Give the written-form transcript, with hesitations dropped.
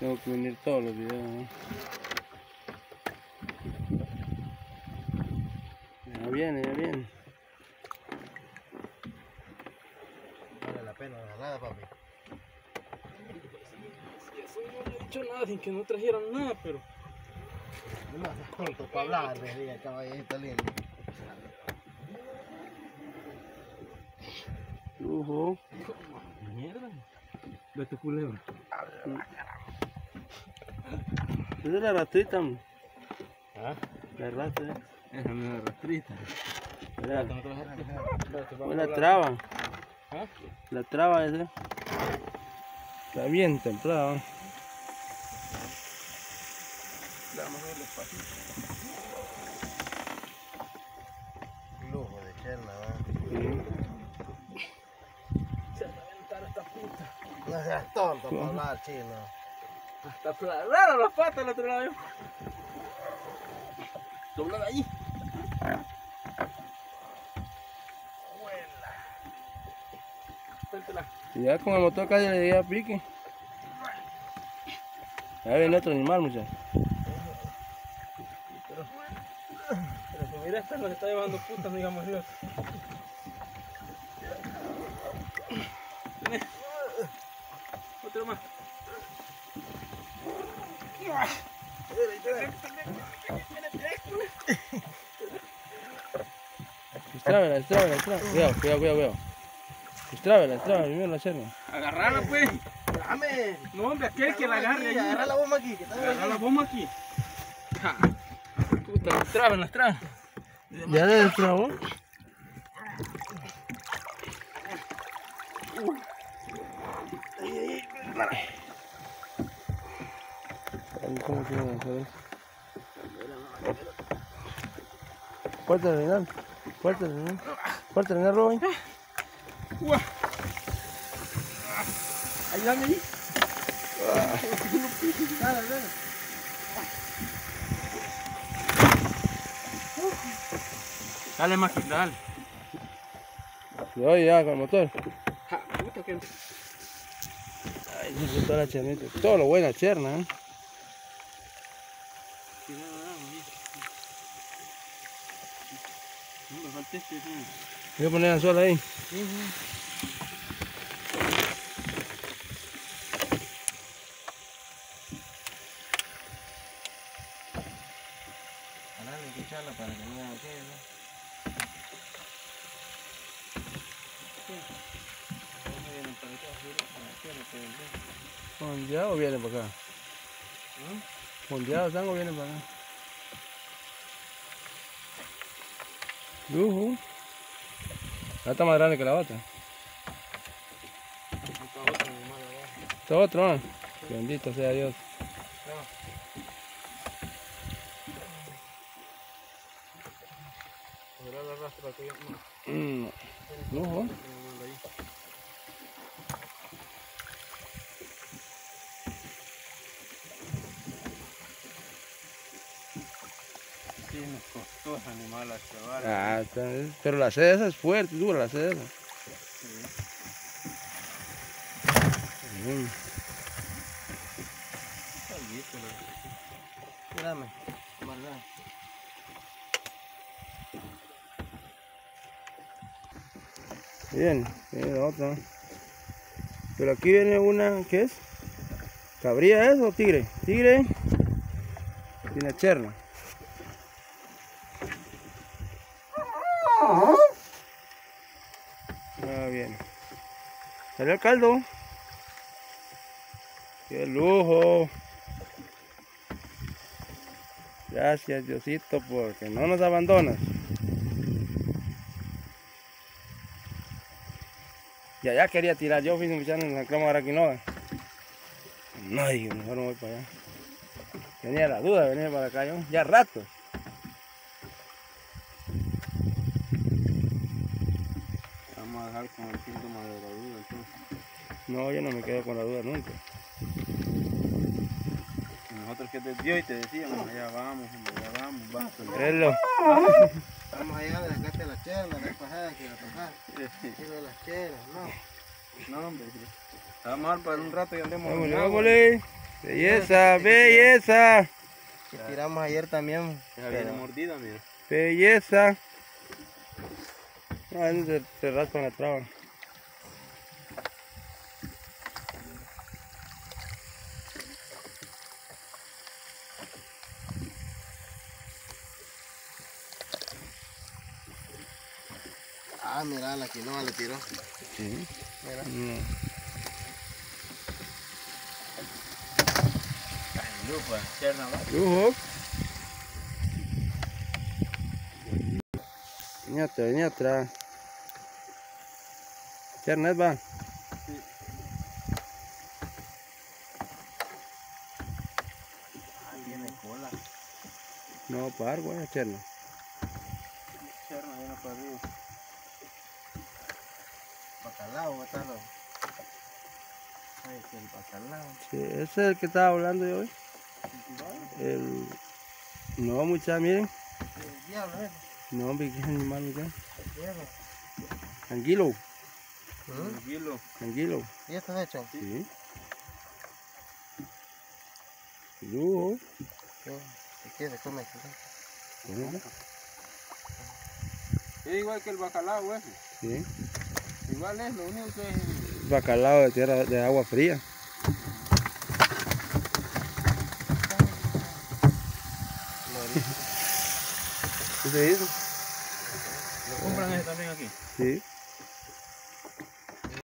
Tengo que venir todos los videos, ¿no? Ya viene, ya viene. Vale la pena la jalada, papi. Eso yo no he dicho nada, sin que no trajeran nada, pero... No me haces tonto para hablar, me diga, caballito lindo. Lujo. Mierda. Vete culebra. Esa es la rastrita. ¿Ah? La rastra. Esa no es la rastrita. La traba. ¿Ah? La traba esa. Está bien templada. Vamos a ver los pasitos. Lujo de cherna, ¿verdad? Se va a aventar esta puta. No seas tonto para hablar, chino. Hasta raro las patas al otro lado. Doblan ahí. Suéltela. Ya con el motor casi le di a pique. Ya viene otro animal, muchachos. Pero si mira, esta nos está llevando putas, no digamos Dios. Vení. Otro más. Estrábela. Cuidado. Estrábela, primero la cerna. Agarrala pues. Dame. No hombre, aquel que la agarre ahí. Agarra la bomba aquí. Agarra la bomba aquí. Ja. Puta, las traban. ¿Ya le destrabó? ¿Cómo se llama? Fuerte el renal, Robin. Ayúdame ahí. Dale. Dale más, dale. Yo ya con el motor. Ay, se toda la chernita. Todo lo buena cherna, ¿eh? Voy a poner el anzuelo ahí. Hay que echarla para que no quede, ¿no? ¿Fondeado o viene para acá? ¿Fondeado están o viene para acá? Lujo. Ya está más grande que la otra. Está otro, ¿no? Bendito sea Dios. Lujo. Sí, nos costó ese animal a chaval. Ah, pero la sed esa es fuerte, dura la sed esa. Espérame, guarda. Bien, viene la otra. Pero aquí viene una, ¿qué es? ¿Cabría eso o tigre? Tigre. Tiene cherna. Ah, bien. Salió el caldo. ¡Qué lujo! Gracias, Diosito, porque no nos abandonas. Y allá quería tirar yo, fui echando en la croma araquinoa. No, digo, mejor no voy para allá. Tenía la duda de venir para acá yo, ya rato. Vamos a dejar con el síntoma de la duda entonces. No, yo no me quedo con la duda nunca. Nosotros que te dio y te decíamos, allá vamos, vas. Verlo. Vamos allá, dejaste la chela, la pasada que la pasaste. Digo las chelas, no. No, hombre. Vamos a dar para un rato y andemos. Vámonos. Belleza, belleza. Que tiramos ayer también. Ya viene mordida, mira. Belleza. No, no se raspan la traba. Ah, mira, la quinoa le tiró. Sí. Mira. No. Lupa, cherna, va. Lujo. Vení atrás. Chernet va. Ahí viene cola. No, para güey, cherna. Cherna, viene para arriba. Bacalao, bótalo. Ay, que el bacalao. Sí, ese es el que estaba hablando yo hoy. El... No, mucha, miren. El diablo, No, hombre, qué animal, mira. el diablo. Anguilo. Tranquilo. Anguilo. ¿Y esto es hecho? Sí. Lujo. Sí. ¿Y qué se come? Bueno, Es igual que el bacalao ese. sí. Igual es, lo único que es... Bacalao de tierra de agua fría. ¿Qué se hizo? ¿Lo compran ese también aquí? Sí.